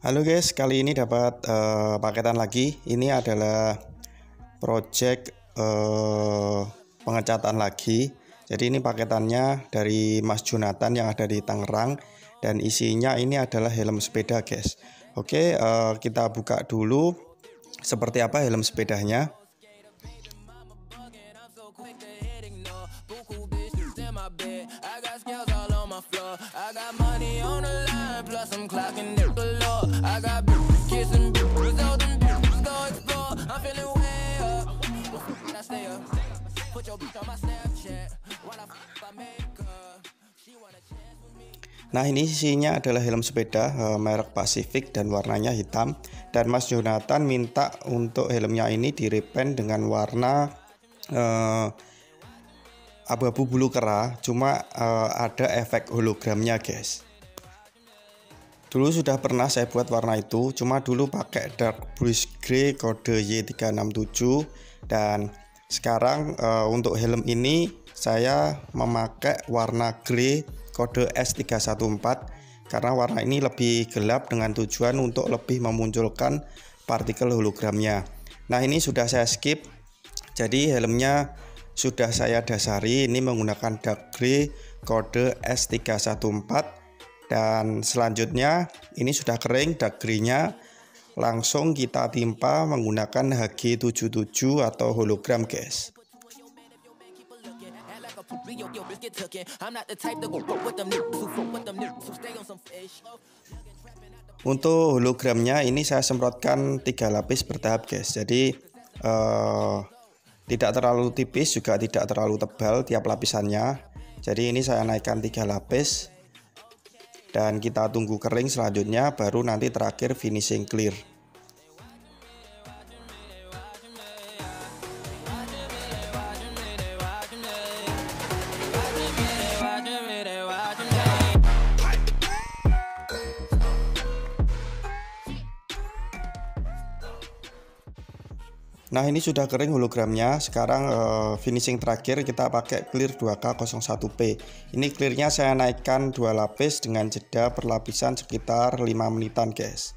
Halo guys, kali ini dapat paketan lagi. Ini adalah project pengecatan lagi. Jadi ini paketannya dari Mas Jonathan yang ada di Tangerang, dan isinya ini adalah helm sepeda guys. Oke, kita buka dulu seperti apa helm sepedanya. Nah, ini isinya adalah helm sepeda merek Pacific dan warnanya hitam. Dan Mas Jonathan minta untuk helmnya ini direpaint dengan warna abu-abu bulu kera, cuma ada efek hologramnya guys. Dulu sudah pernah saya buat warna itu, cuma dulu pakai dark bluish grey kode Y367. Dan sekarang untuk helm ini saya memakai warna grey kode S314 karena warna ini lebih gelap dengan tujuan untuk lebih memunculkan partikel hologramnya. Nah, ini sudah saya skip, jadi helmnya sudah saya dasari ini menggunakan dark grey kode S314. Dan selanjutnya ini sudah kering dark grey-nya, langsung kita timpa menggunakan HG77 atau hologram guys. Untuk hologramnya ini saya semprotkan 3 lapis bertahap guys. Jadi tidak terlalu tipis juga tidak terlalu tebal tiap lapisannya. Jadi ini saya naikkan 3 lapis. Dan kita tunggu kering, selanjutnya baru nanti terakhir finishing clear. Nah, ini sudah kering hologramnya. Sekarang finishing terakhir kita pakai clear 2K01P. Ini clearnya saya naikkan 2 lapis dengan jeda per lapisan sekitar 5 menitan guys.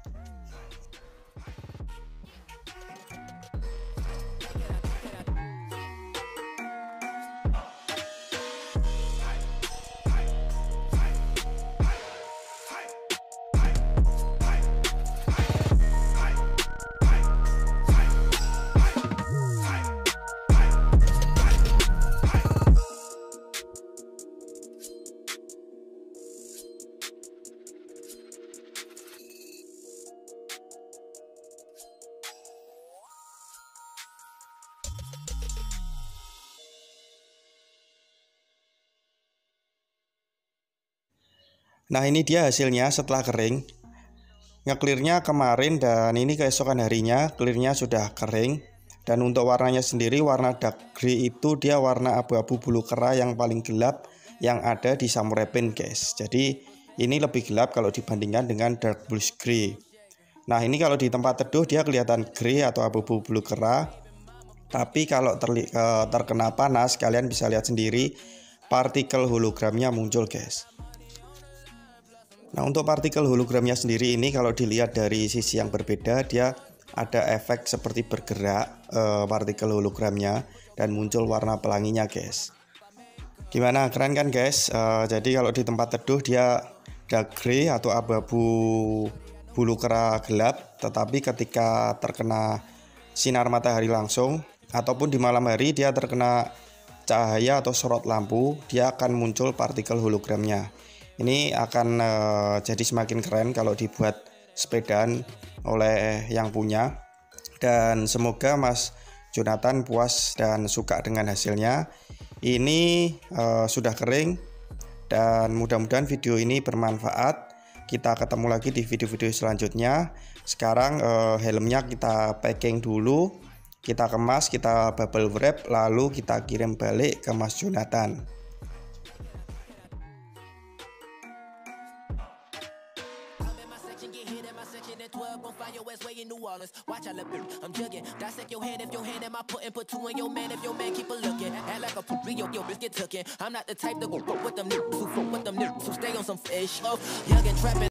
Nah, ini dia hasilnya setelah kering. Nge-clearnya kemarin dan ini keesokan harinya clearnya sudah kering. Dan untuk warnanya sendiri, warna dark grey itu dia warna abu-abu bulu kera yang paling gelap yang ada di Samurai Pen guys. Jadi ini lebih gelap kalau dibandingkan dengan dark bluish grey. Nah, ini kalau di tempat teduh dia kelihatan grey atau abu-abu bulu kera. Tapi kalau terkena panas, kalian bisa lihat sendiri partikel hologramnya muncul guys. Nah, untuk partikel hologramnya sendiri ini kalau dilihat dari sisi yang berbeda, dia ada efek seperti bergerak partikel hologramnya dan muncul warna pelanginya guys. Gimana, keren kan guys? Jadi kalau di tempat teduh dia dark grey atau abu-abu bulu kera gelap, tetapi ketika terkena sinar matahari langsung ataupun di malam hari dia terkena cahaya atau sorot lampu, dia akan muncul partikel hologramnya. Ini akan jadi semakin keren kalau dibuat sepedaan oleh yang punya. Dan semoga Mas Jonathan puas dan suka dengan hasilnya. Ini sudah kering dan mudah-mudahan video ini bermanfaat. Kita ketemu lagi di video-video selanjutnya. Sekarang helmnya kita packing dulu, kita kemas, kita bubble wrap, lalu kita kirim balik ke Mas Jonathan. Watch I look, I'm jugging. Dissect your hand if your hand am I put two in your man if your man keep a looking. Act like a poopy, your biscuit tookin'. I'm not the type to go with them niggas who fuck with them niggas who stay on some fish. Oh, young and trapping.